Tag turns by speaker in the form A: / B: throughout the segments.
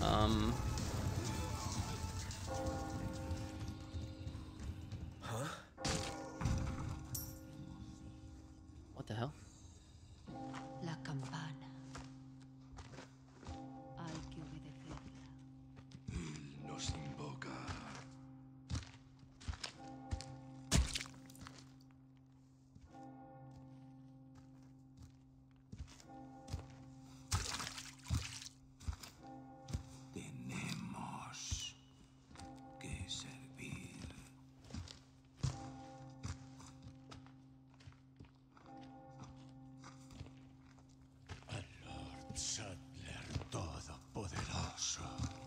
A: Huh?
B: What the hell?
C: La campana. Hay que obedecerla.
D: Él nos invoca. Tenemos que servir. Al Lord Saddler Todopoderoso.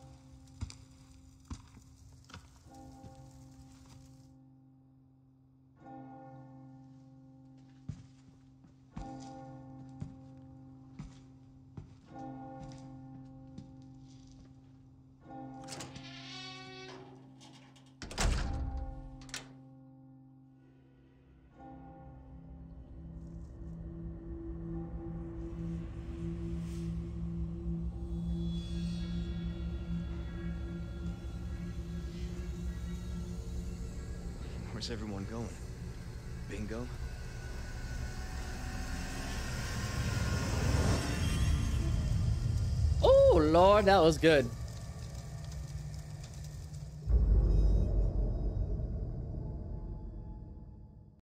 A: Where's everyone going? Bingo?
B: Oh, Lord, that was good.